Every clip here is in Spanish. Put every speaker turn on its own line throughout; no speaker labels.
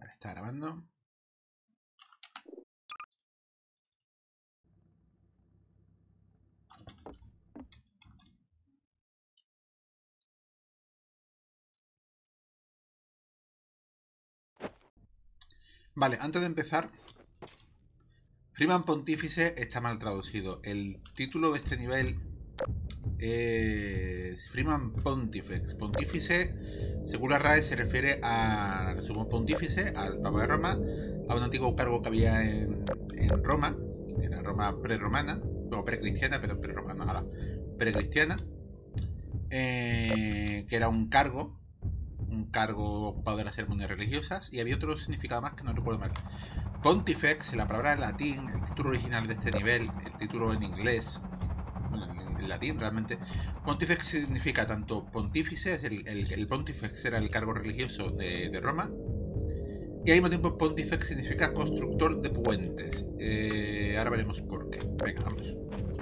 Vale, está grabando. Vale, antes de empezar, Freeman Pontífice está mal traducido. El título de este nivel es Freeman Pontifex. Pontífice, según la RAE, se refiere al sumo pontífice, al Papa de Roma, a un antiguo cargo que había en Roma, en la Roma prerromana, no precristiana, pero prerromana, ahora precristiana, que era un cargo ocupado de las ceremonias religiosas, y había otro significado más que no recuerdo mal. Pontifex, la palabra en latín, el título original de este nivel, el título en inglés, en latín realmente, Pontifex significa tanto pontífice, el Pontifex era el cargo religioso de Roma, y al mismo tiempo Pontifex significa constructor de puentes. Ahora veremos por qué. Venga, vamos.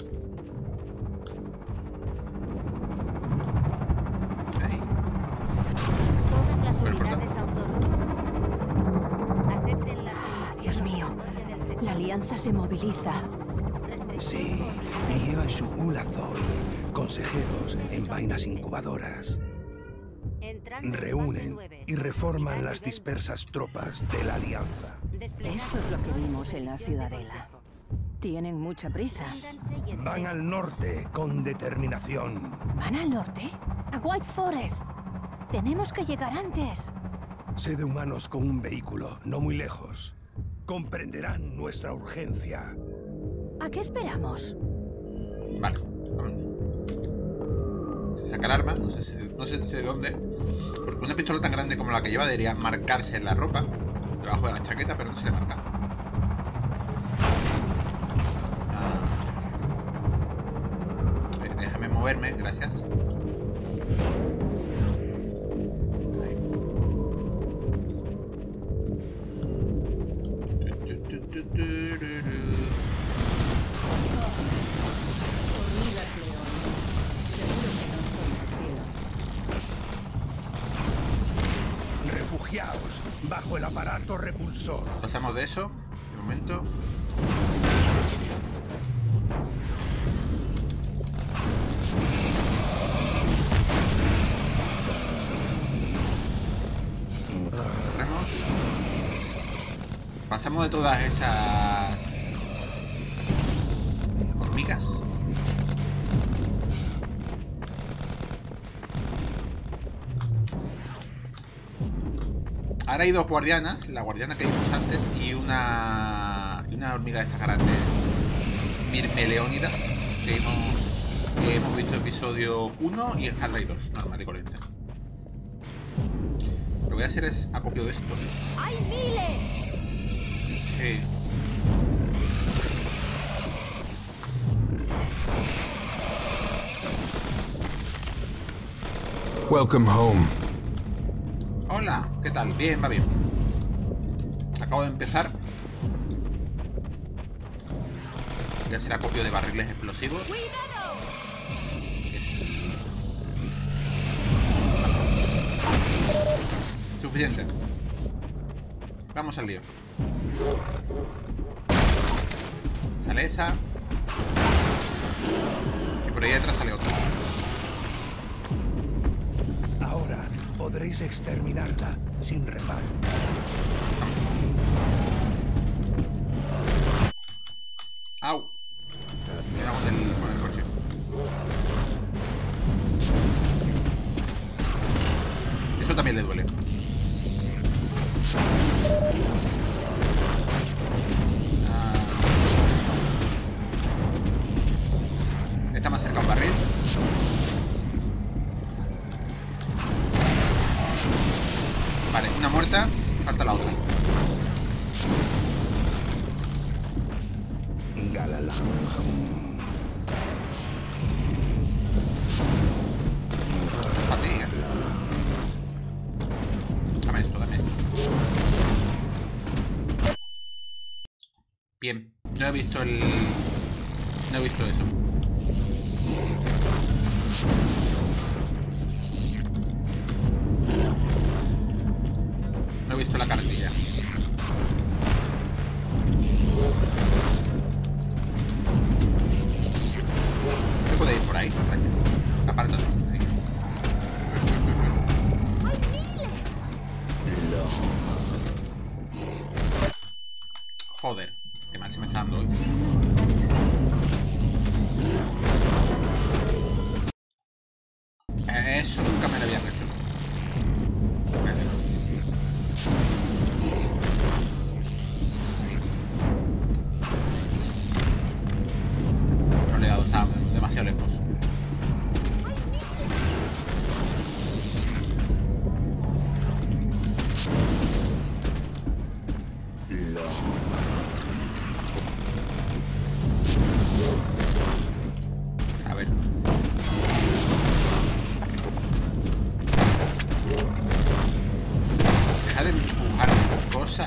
Unidades autónomas. Acepten las...
Dios mío, la alianza se moviliza.
Sí, y llevan su Ulazoi, consejeros en vainas incubadoras. Reúnen y reforman las dispersas tropas de la alianza.
Eso es lo que vimos en la ciudadela. Tienen mucha prisa.
Van al norte con determinación.
¿Van al norte? ¿A White Forest? Tenemos que llegar antes.
Sé de humanos con un vehículo, no muy lejos. Comprenderán nuestra urgencia.
¿A qué esperamos?
Vale, vamos. Se saca el arma, no sé de dónde. Porque una pistola tan grande como la que lleva debería marcarse en la ropa, debajo de la chaqueta, pero no se le marca. Déjame moverme, gracias.
Refugiaos bajo el aparato repulsor.
Pasamos de eso, de momento. Corremos. Pasamos de todas esas hormigas. Ahora hay dos guardianas, la guardiana que vimos antes y una hormiga de estas grandes Mirmeleónidas que hemos visto en episodio 1 y en Half-Life 2, normal y corriente. Lo que voy a hacer es acopio de esto.
¡Hay miles!
Sí.
Welcome home.
Hola, ¿qué tal? Bien, va bien. Acabo de empezar. Voy a hacer acopio de barriles explosivos. Suficiente. Vamos al lío. Sale esa. Y por ahí detrás sale otra.
Ahora podréis exterminarla sin reparo.
¡Au! Miramos con el coche. Eso también le duele. Está más cerca un barril. Vale, una muerta. Falta la otra.
Galala.
Fatiga. Dame esto, dame esto. Bien. No he visto el... No he visto eso. No he visto la carretilla. Joder, qué mal se me está dando hoy. Eso nunca me lo habían hecho. Vale. No le he dado, está demasiado lejos. A ver. Deja de empujar cosas.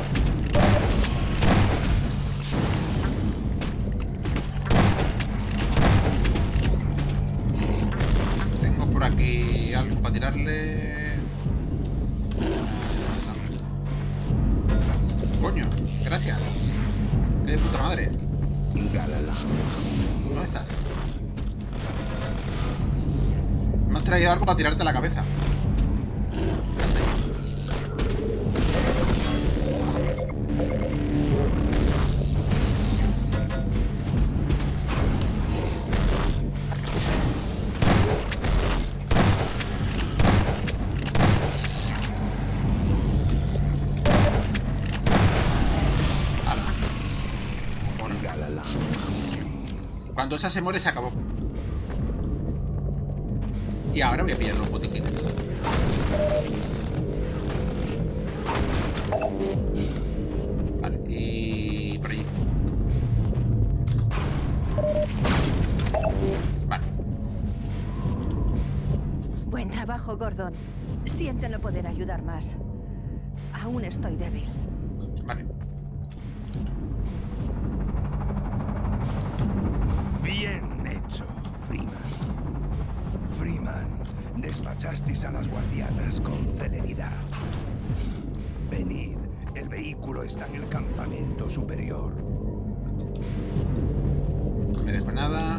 Tengo por aquí algo para tirarle. Coño, gracias. ¡Qué de puta madre! ¿Dónde estás? Me has traído algo para tirarte a la cabeza. Ya sé. Cuando esa se muere se acabó. Y ahora voy a pillar los botiquines. Vale, y por allí. Vale.
Buen trabajo, Gordon. Siento no poder ayudar más. Aún estoy débil.
Vale.
Bien hecho, Freeman. Freeman, despachasteis a las guardianas con celeridad. Venid, el vehículo está en el campamento superior.
No me dejo nada.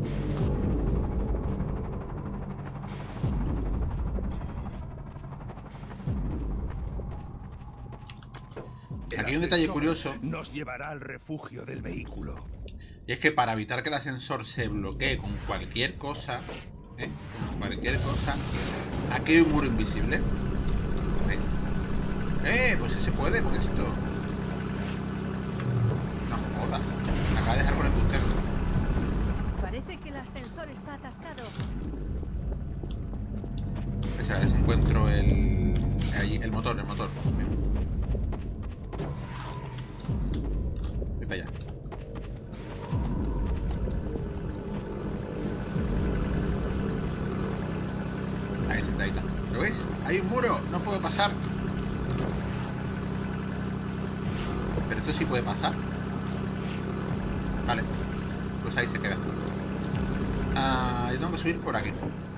Aquí hay un detalle curioso.
Nos llevará al refugio del vehículo.
Y es que para evitar que el ascensor se bloquee con cualquier cosa, aquí hay un muro invisible. ¿Veis? Pues sí se puede con esto. No jodas. Me acaba de dejar con el puntero.
Parece que el ascensor está atascado.
A ver si encuentro el motor. Bien. Voy para allá. Ahí sentadita. ¿Lo ves? ¡Hay un muro! ¡No puedo pasar! Pero esto sí puede pasar. Vale. Pues ahí se queda. Yo tengo que subir por aquí.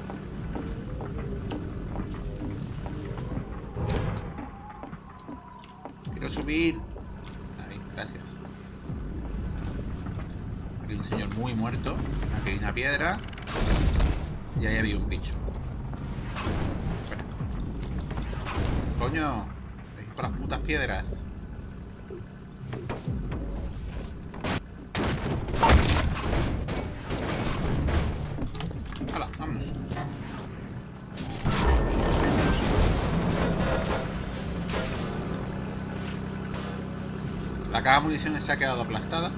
Quiero subir. Ahí, gracias. Aquí hay un señor muy muerto. Aquí hay una piedra. Y ahí había un bicho. Espera. Coño, veis por las putas piedras. Hala, vámonos. La caja de municiones se ha quedado aplastada.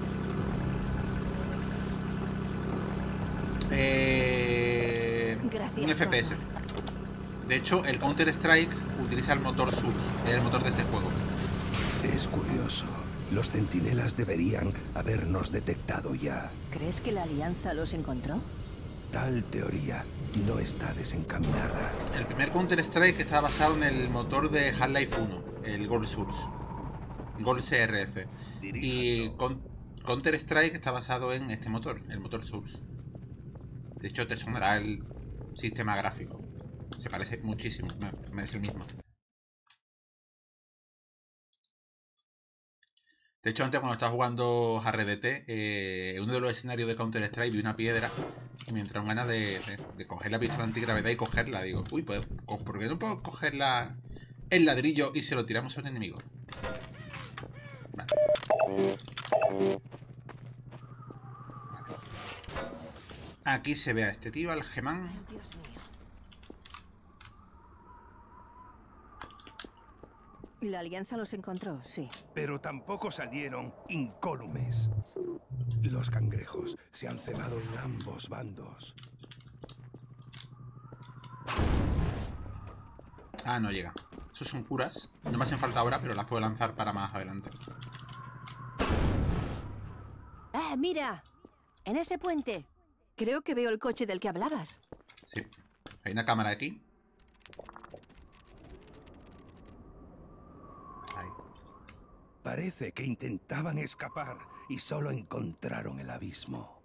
Un FPS. De hecho, el Counter-Strike utiliza el motor Source, el motor de este juego.
Es curioso. Los centinelas deberían habernos detectado ya.
¿Crees que la Alianza los encontró?
Tal teoría no está desencaminada.
El primer Counter-Strike está basado en el motor de Half-Life 1, el Gold Source. Gold CRF. Y Counter-Strike está basado en este motor, el motor Source. De hecho, te sonará el sistema gráfico. Se parece muchísimo, es el mismo. De hecho, antes cuando estaba jugando a RDT, en uno de los escenarios de Counter-Strike vi una piedra y me entraron ganas de coger la pistola antigravedad y cogerla. Digo, uy, pues, ¿por qué no puedo coger el ladrillo y se lo tiramos a un enemigo? Vale. Aquí se ve a este tío, al Gemán.
Ay, Dios mío. La alianza los encontró, sí.
Pero tampoco salieron incólumes. Los cangrejos se han cebado en ambos bandos.
Ah, no llega. Esos son curas. No me hacen falta ahora, pero las puedo lanzar para más adelante.
¡Ah, mira! En ese puente. Creo que veo el coche del que hablabas.
Sí. Hay una cámara aquí. Ahí.
Parece que intentaban escapar y solo encontraron el abismo.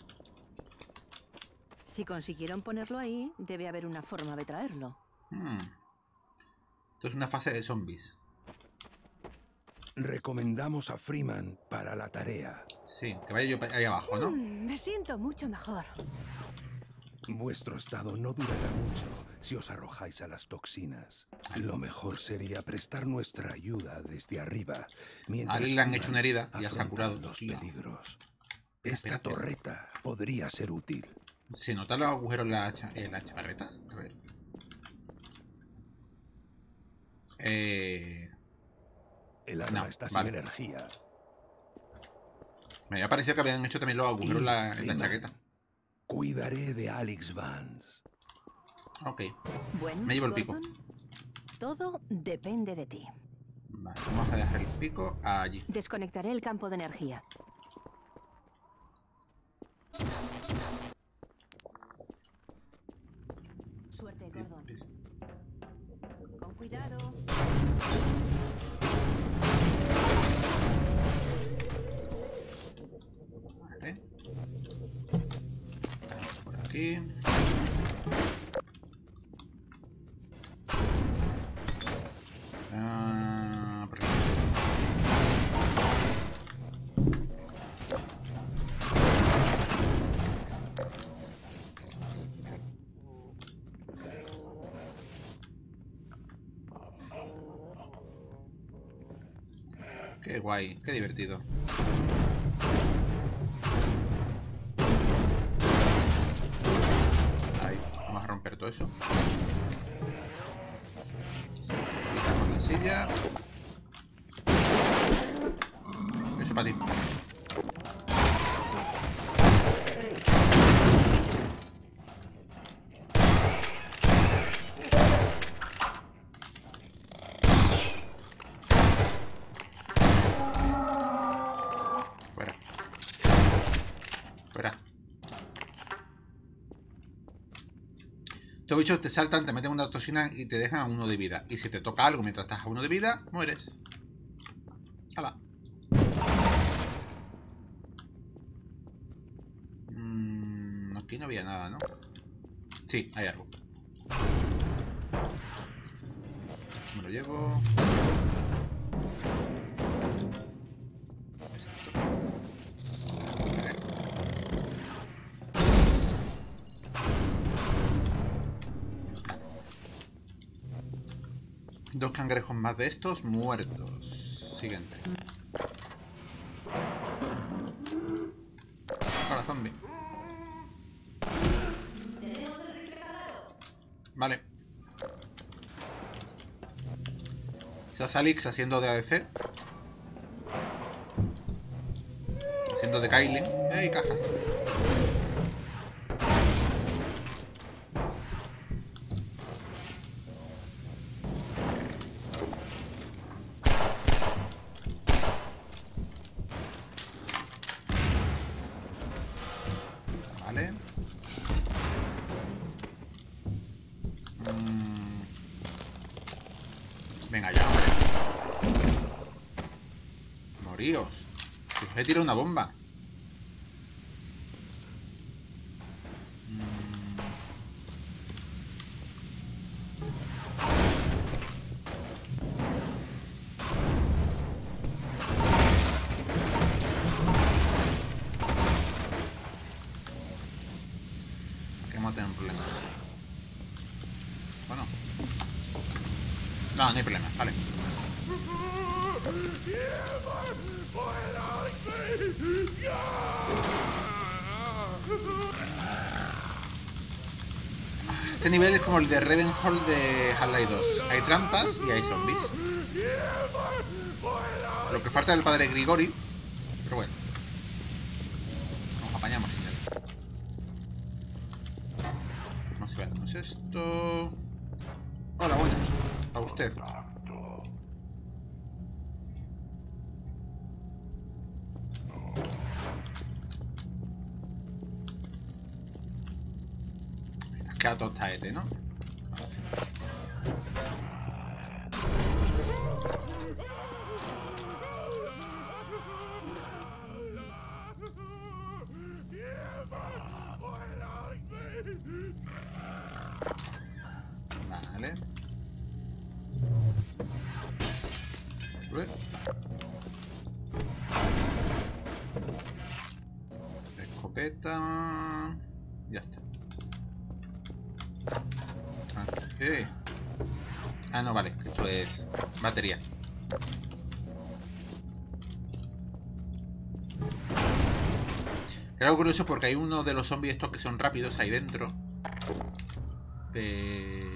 Si consiguieron ponerlo ahí, debe haber una forma de traerlo.
Esto es una fase de zombies.
Recomendamos a Freeman para la tarea.
Sí, que vaya yo ahí abajo, ¿no?
Me siento mucho mejor.
Vuestro estado no durará mucho si os arrojáis a las toxinas. Lo mejor sería prestar nuestra ayuda desde arriba.
A él le han hecho una herida y ya se ha
afrontan
curado.
los
Tío.
peligros.
Espera,
Esta
espera.
torreta podría ser útil.
¿Se notan los agujeros en la chamarreta? A ver.
El arma
No,
está
vale.
sin energía.
Me había parecido que habían hecho también los agujeros en la
Freeman,
chaqueta.
Cuidaré de Alex Vance.
Ok.
Bueno,
Me llevo el pico.
Gordon, todo depende de ti.
Vale, vamos a dejar el pico allí.
Desconectaré el campo de energía. Suerte, Gordon. Con cuidado.
Vale. Vamos por aquí. Por aquí. Qué guay, qué divertido. Ahí, vamos a romper todo eso. Quitamos la silla. Eso para ti. Fuera. Fuera. Estos bichos te saltan, te meten una toxina y te dejan a 1 de vida. Y si te toca algo mientras estás a 1 de vida, mueres. ¡Hala! Aquí no había nada, ¿no? Sí, hay algo. Me lo llevo. Esto. Vale. Dos cangrejos más de estos muertos. Siguiente. Ahora, zombie. Vale. Quizás Alix haciendo de ADC. Haciendo de Kylie. ¡Ey, cajas! Vale. Venga ya, hombre. Moríos. Si os he tirado una bomba. Aquí vamos a tener un problema. Bueno. No, no hay problema, vale. Este nivel es como el de Ravenholm de Half-Life 2. Hay trampas y hay zombies. Lo que falta es el padre Grigori. Pero bueno. Nos apañamos sin él. Vamos a vernos esto. Hola, buenas. A usted. Queda tostaete, ¿no? Ahora sí. Vale. Escopeta. Ya está. Ah, no, vale. Esto es batería. Es algo curioso porque hay uno de los zombies estos que son rápidos ahí dentro. Pero...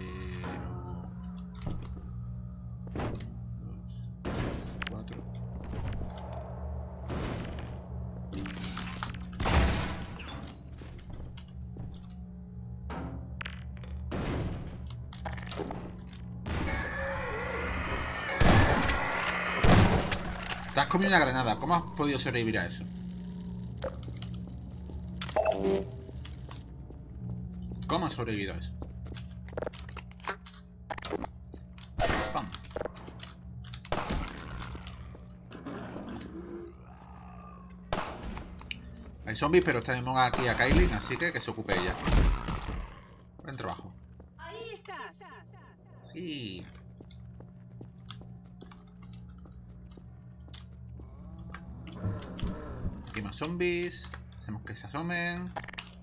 2, 3, 4. Te has comido una granada. ¿Cómo has podido sobrevivir a eso? ¿Cómo has sobrevivido a eso? ¡Pam! Hay zombies, pero tenemos aquí a Kailin, así que se ocupe ella. Buen trabajo.
Ahí estás.
Sí. Aquí más zombies. Hacemos que se asomen.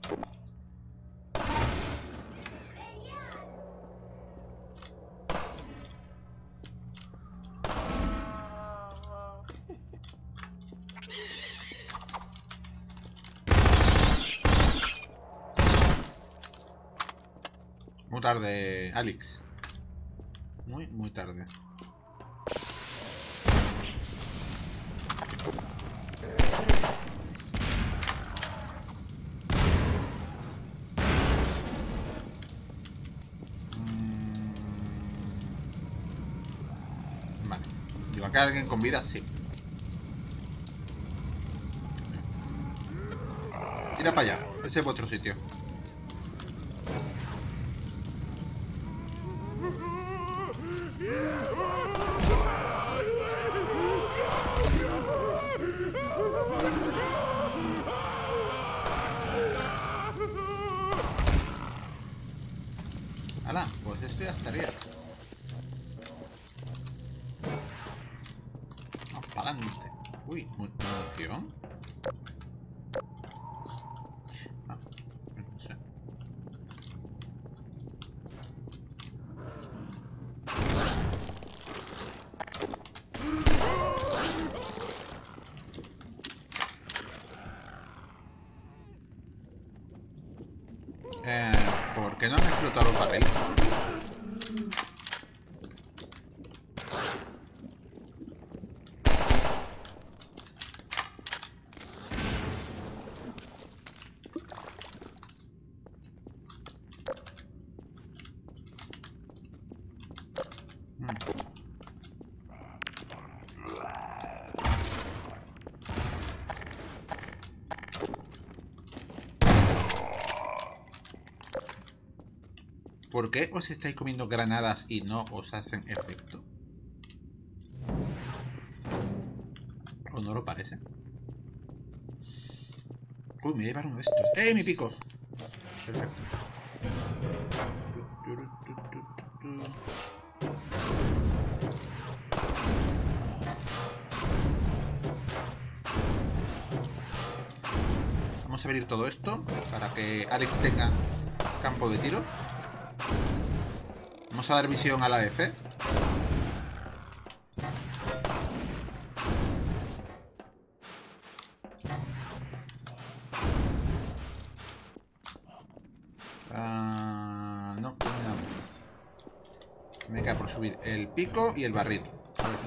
Muy tarde, Alex. Muy tarde. Vale. ¿Lleva acá alguien con vida? Sí. Tira para allá. Ese es vuestro sitio. Hala, pues esto ya estaría. Vamos para adelante. Uy, munición. Ah, no sé. ¿Por qué no han explotado los barriles? ¿Por qué os estáis comiendo granadas y no os hacen efecto? ¿O no lo parece? Uy, me voy a llevar uno de estos. ¡Eh, mi pico! Perfecto. Vamos a abrir todo esto para que Alex tenga campo de tiro. Vamos a dar visión a la ADC. subir el pico y el barril. A ver.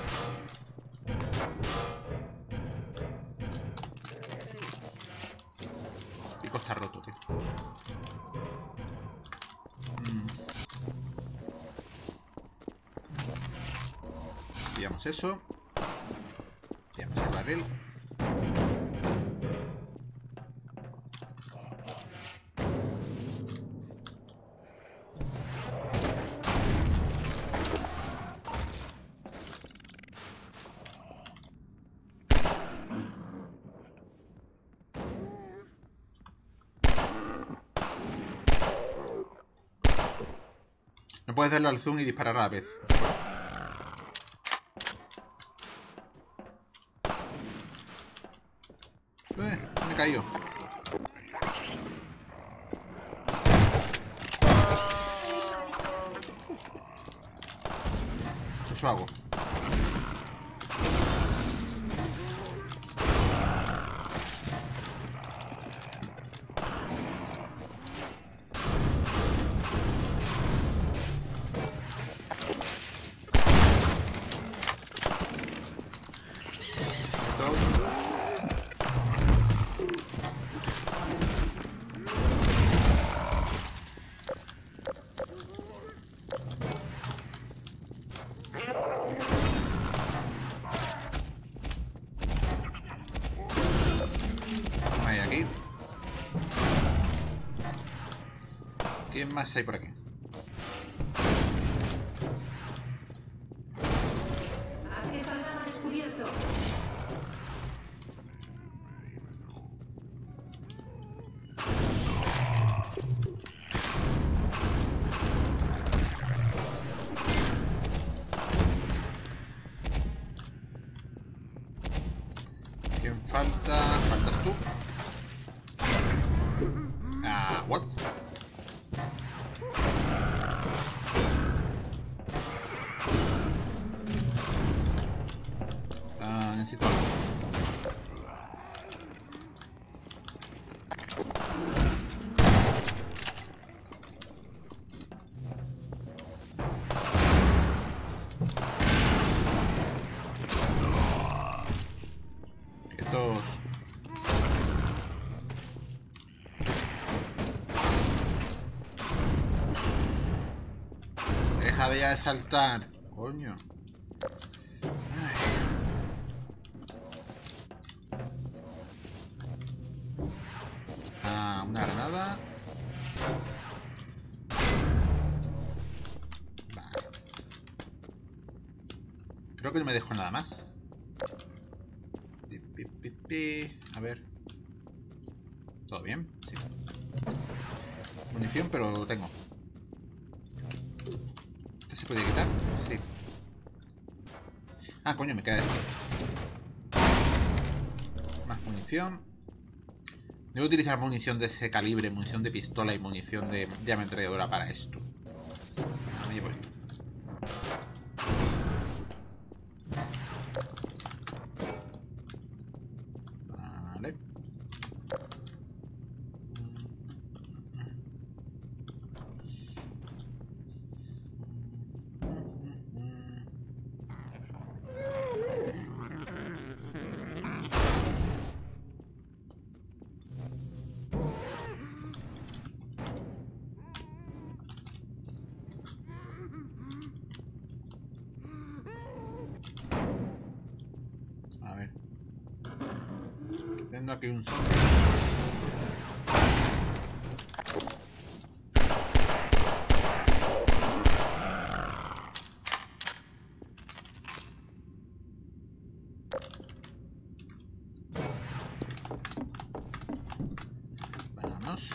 El pico está roto, tío. Pillamos eso. Pillamos el barril. No puedes darle al zoom y disparar a la vez. Me he caído. Eso hago. ¿Qué más hay por aquí? ¿Quién falta? ¿Faltas tú? Ah, what? Necesito algo. Quietos. Deja de ya de saltar, coño. Una granada. Vale. Creo que no me dejo nada más. A ver. ¿Todo bien? Sí. Munición, pero lo tengo. ¿Este se puede quitar? Sí. Ah, coño, me queda esto. Más munición. Debo utilizar munición de ese calibre, munición de pistola y munición de ametralladora para esto. Me llevo esto. Vale. Tengo aquí un zombie. Vamos.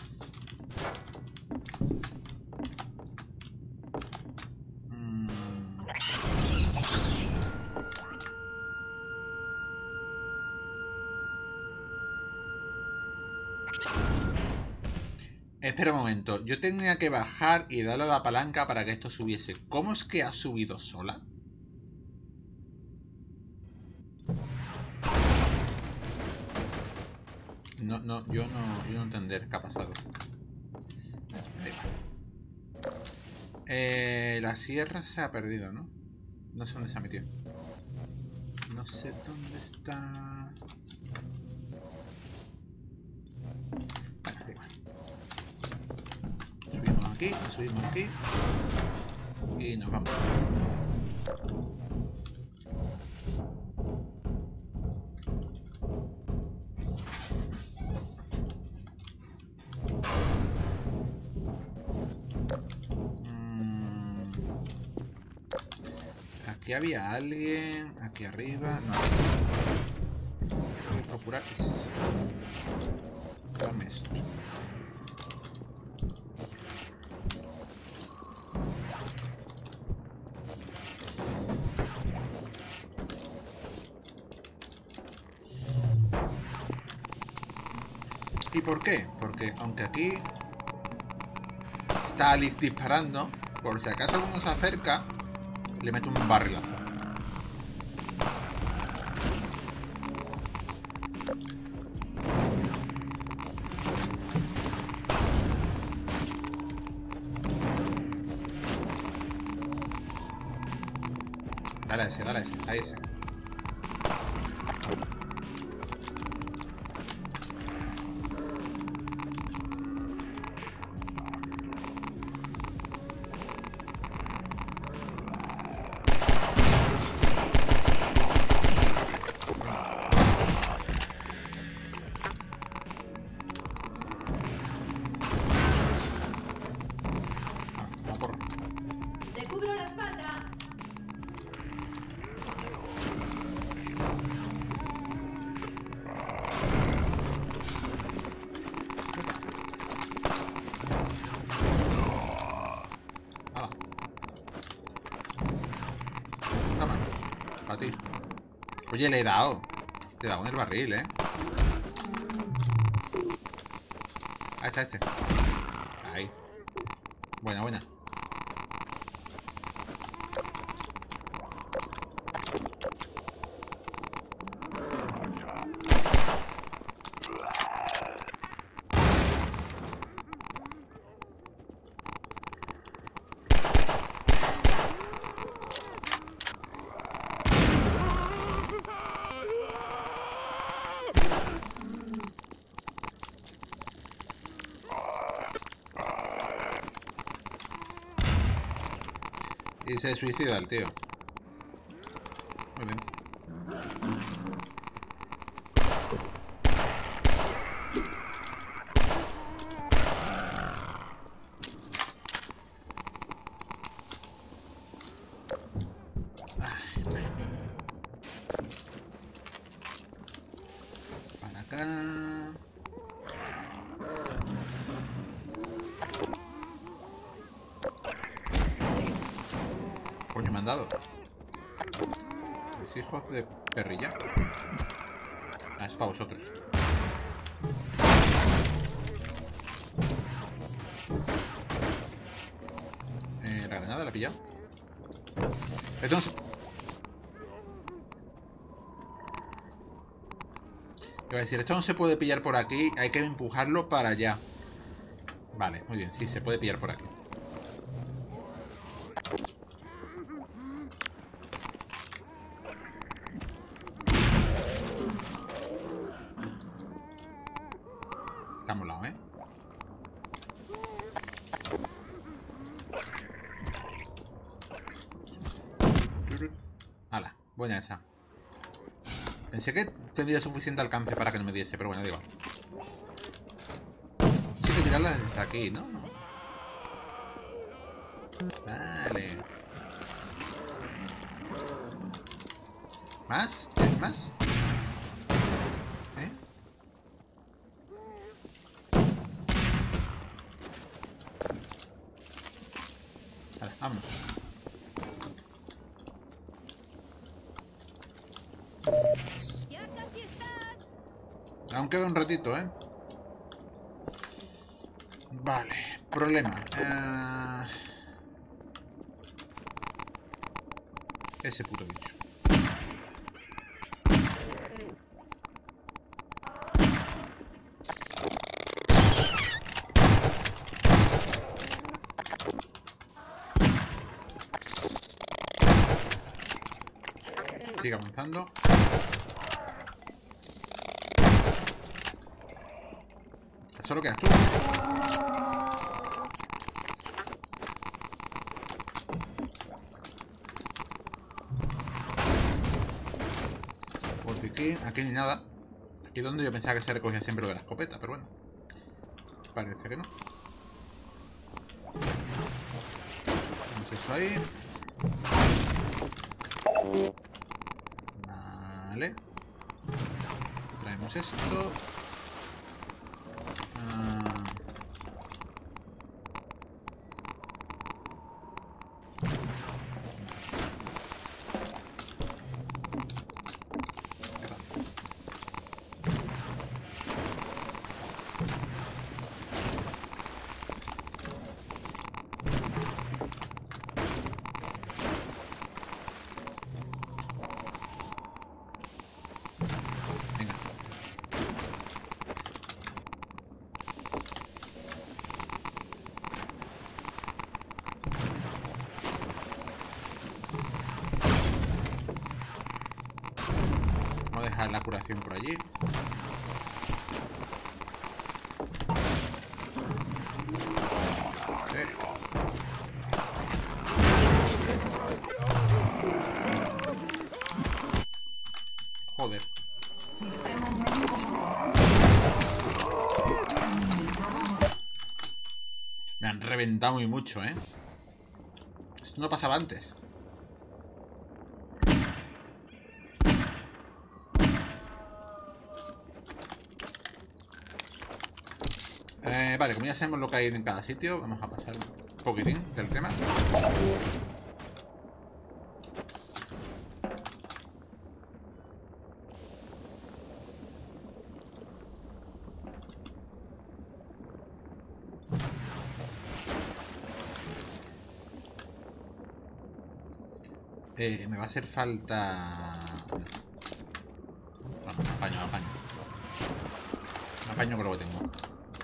Espera un momento, yo tenía que bajar y darle a la palanca para que esto subiese. ¿Cómo es que ha subido sola? Yo no entender qué ha pasado. Ahí va. La sierra se ha perdido, ¿no? No sé dónde se ha metido. No sé dónde está. Bueno, da igual. Subimos aquí. Y nos vamos. Aquí había alguien, aquí arriba, no. Voy a procurar que dame esto. ¿Y por qué? Porque aunque aquí está Alice disparando, por si acaso alguno se acerca, le meto un barrilazo. Dale a ese, a ese. Oye, le he dado. Le he dado en el barril, ¿eh? Ahí está este. Ahí. Buena. Y se suicida el tío. Muy bien. Para acá. Coño, me han dado. Mis hijos de perrilla. Ah, es para vosotros. La granada la he pillado. Entonces... Iba a decir, esto no se puede pillar por aquí. Hay que empujarlo para allá. Vale, muy bien, sí, se puede pillar por aquí. Está molado, ¿eh? Hala, buena esa. Pensé que tendría suficiente alcance para que no me diese, pero bueno, digo. Sí que tirarla desde aquí, ¿no? Vale. ¿Más? ¿Tienes más? ¿Eh? Vale, vámonos. Aún queda un ratito, ¿eh? Vale, problema. Ese puto bicho. Sigue avanzando. Solo quedas tú. Botiquín, aquí ni nada. Aquí es donde yo pensaba que se recogía siempre lo de la escopeta, pero bueno. Parece que no. Tenemos eso ahí. Vale. Traemos esto. Vamos a dejar la curación por allí. Joder. Me han reventado muy mucho, ¿eh? Esto no pasaba antes. Vale, como ya sabemos lo que hay en cada sitio, vamos a pasar un poquitín del tema. Me va a hacer falta... Bueno, apaño. Apaño con lo que tengo.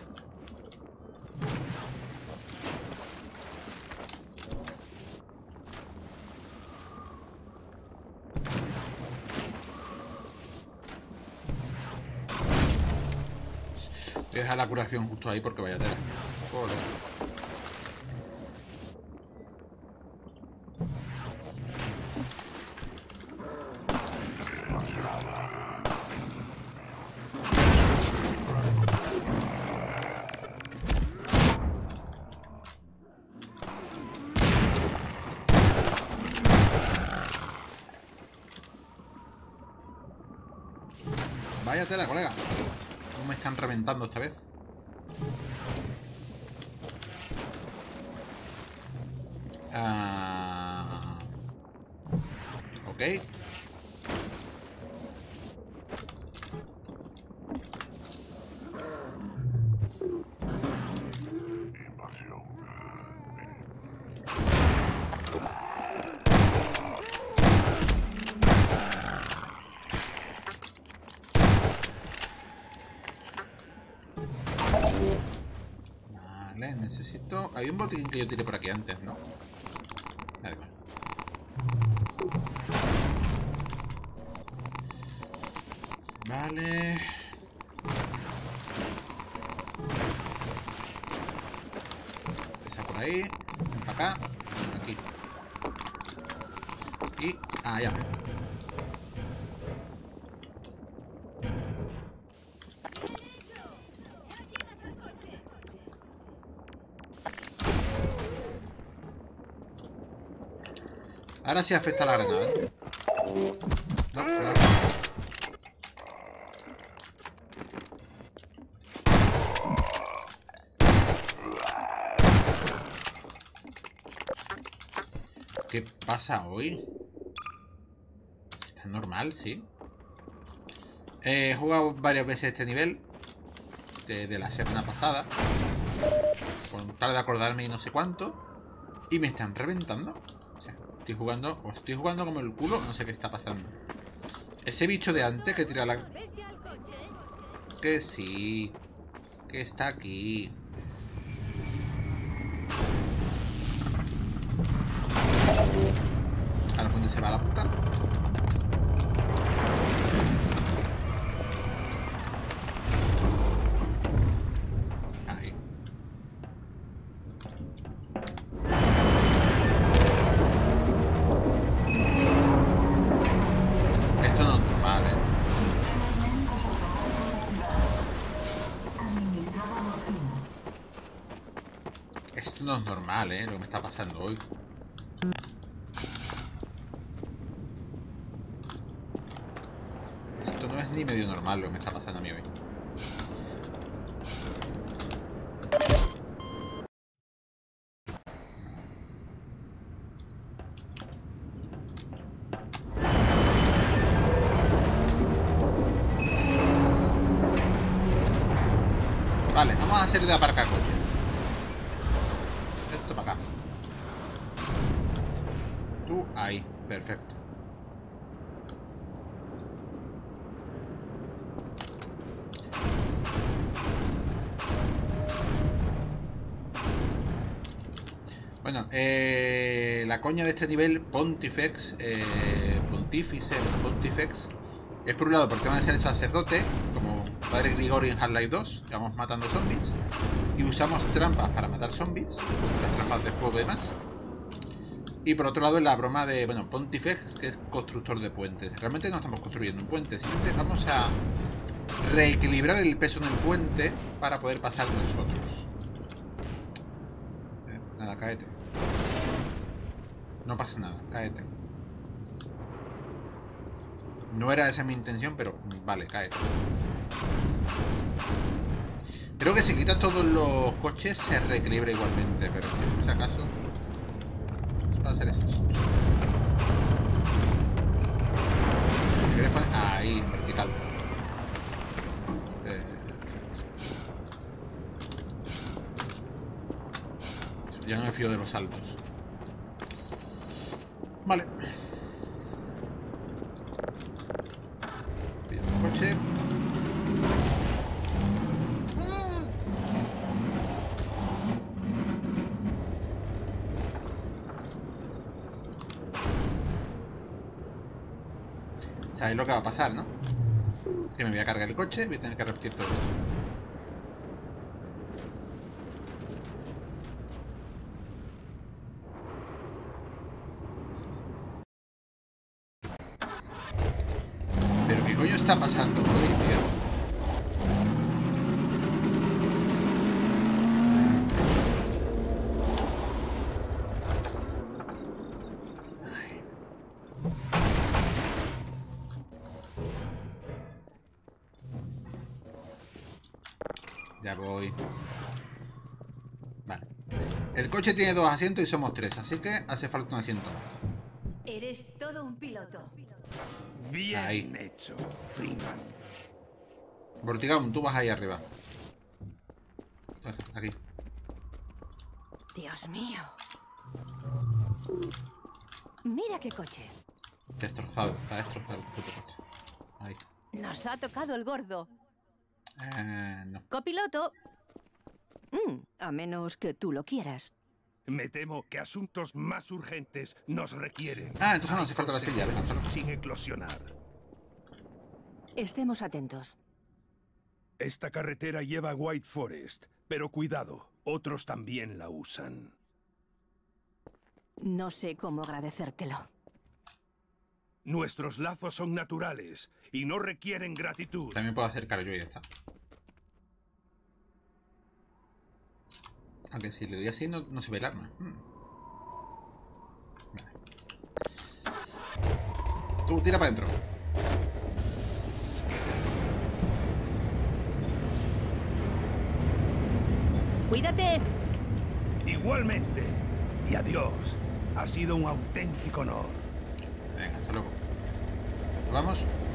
Voy a dejar la curación justo ahí porque vaya tela. Joder. Vaya tela, colega. ¿Cómo me están reventando esta vez? Ok. Vale, necesito... Hay un botiquín que yo tiré por aquí antes, ¿no? Da igual. Vale. Esa por ahí. Ven para acá. Aquí. Y... allá. Ahora sí afecta la granada, ¿eh? No, cuidado. ¿Qué pasa hoy? Está normal, sí. He jugado varias veces este nivel de la semana pasada, con tal de acordarme y no sé cuánto, y me están reventando. O sea, estoy jugando como el culo, no sé qué está pasando. Ese bicho de antes que tira la... Que sí, que está aquí. A la punta se va la puta. no es normal, lo que me está pasando hoy. Esto no es ni medio normal lo que me está pasando a mí hoy. Vale, vamos a hacer de aparcacoches. Esto para acá. Tú ahí, perfecto. Bueno, la coña de este nivel, Pontifex, Pontifex, es por un lado porque van a ser el sacerdote, como Padre Grigori en Half-Life 2, que vamos matando zombies, y usamos trampas para matar zombies, las trampas de fuego y demás. Y por otro lado, la broma de, bueno, Pontifex, que es constructor de puentes. Realmente no estamos construyendo un puente, simplemente vamos a reequilibrar el peso en el puente para poder pasar nosotros. Nada, cáete. No pasa nada, cáete. No era esa mi intención, pero vale, cáete. Creo que si quitas todos los coches se reequilibra igualmente, pero por si acaso va a hacer eso. Si quieres poner... ahí, en vertical. Ya no me fío de los saltos. Vale. Coche. ¿Sabéis lo que va a pasar, no? Que me voy a cargar el coche y voy a tener que repetir todo esto. ¿Pero qué coño está pasando hoy, tío? Ya voy. Vale. El coche tiene 2 asientos y somos 3, así que hace falta un asiento más.
Eres todo un piloto.
Bien
ahí.
hecho, Freeman.
Vortigón, tú vas ahí arriba. Aquí.
Dios mío. Mira qué coche.
Destrozado, está destrozado el puto coche. Ahí.
Nos ha tocado el gordo.
No.
Copiloto. A menos que tú lo quieras.
Me temo que asuntos más urgentes nos requieren.
Ah, entonces no hace falta la silla, venga, solo.
Sin eclosionar.
Estemos atentos.
Esta carretera lleva a White Forest, pero cuidado, otros también la usan.
No sé cómo agradecértelo.
Nuestros lazos son naturales y no requieren gratitud.
También puedo acercar yo y ya está. Aunque si le doy así no se ve el arma. Vale. Tú, tira para adentro.
¡Cuídate!
Igualmente. Y adiós. Ha sido un auténtico honor.
Venga, hasta luego. ¿Vamos?